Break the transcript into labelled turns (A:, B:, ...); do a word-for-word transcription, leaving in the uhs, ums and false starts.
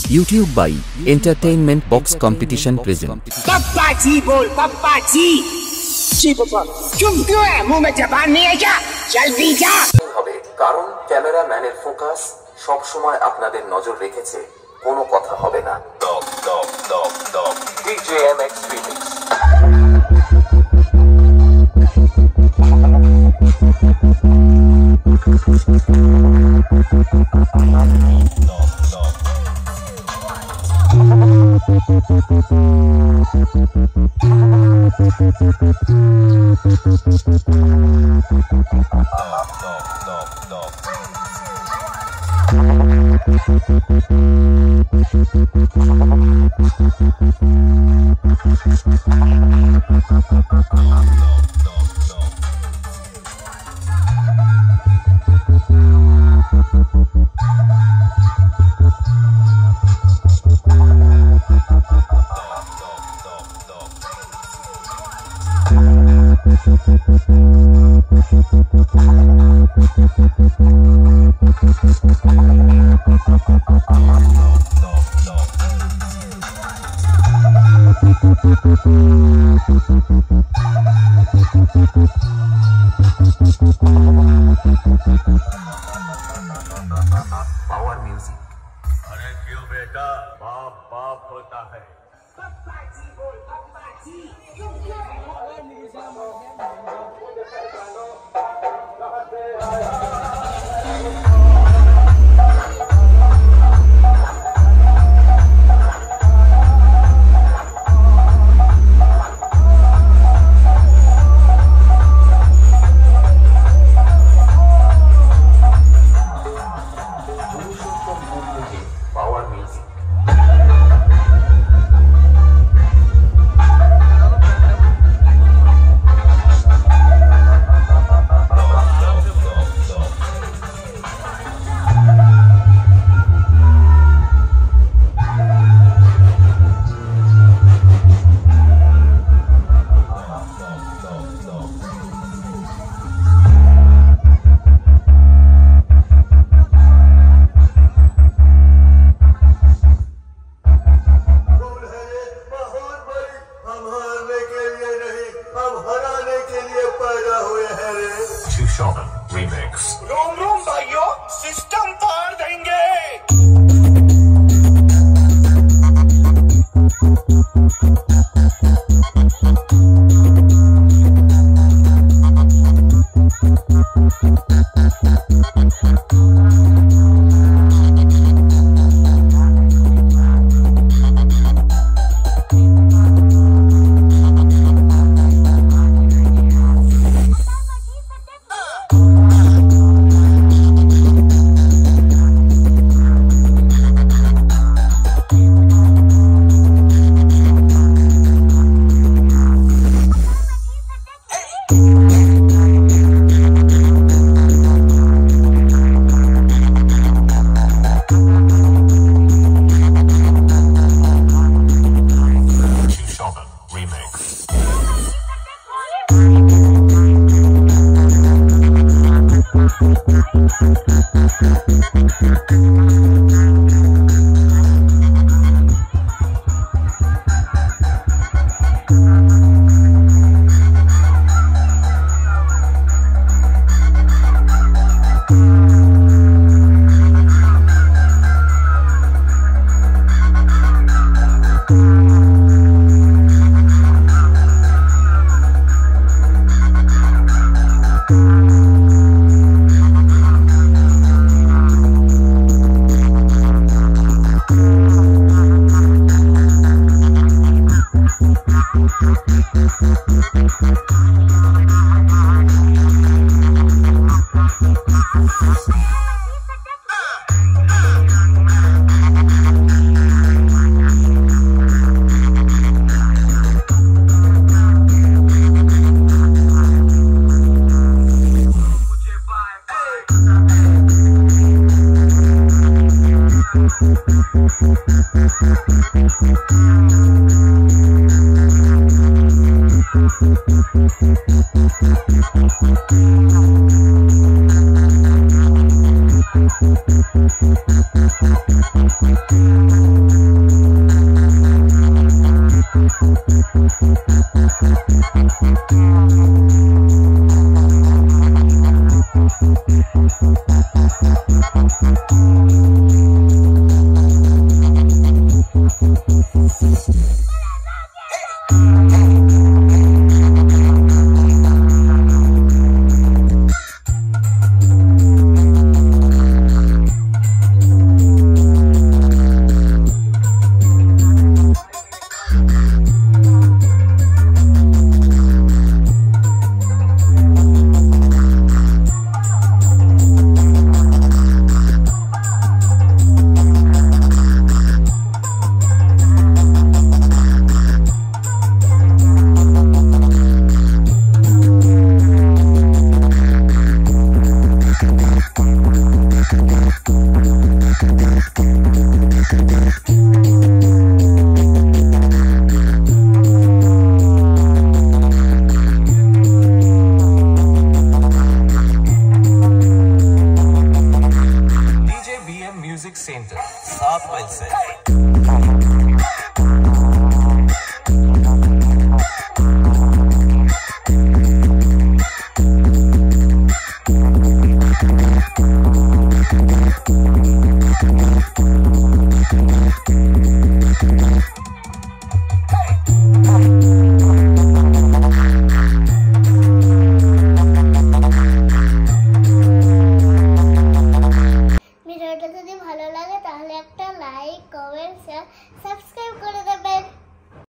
A: YouTube by Entertainment Box Competition present।
B: पप्पा जी बोल पप्पा जी। जी पापा। चुप क्यों है? मुंह में जबान नहीं है क्या? जल्दी जा।
A: হবে কারণ ক্যামেরাম্যানের ফোকাস সব সময় আপনাদের নজর রেখেছে, কোনো কথা হবে না। Dog dog dog dog DJ MX remix. Power music.
C: अरे क्यों बेटा, बाप बाप होता है।
B: पप्पा जी बोल पप्पा जी। चुप क्यों है?
A: Power music. Remix।
B: रोम रोम भाइयों, सिस्टम फाड़ देंगे।
D: Thank you. म्यूजिक सेंटर सात माइल से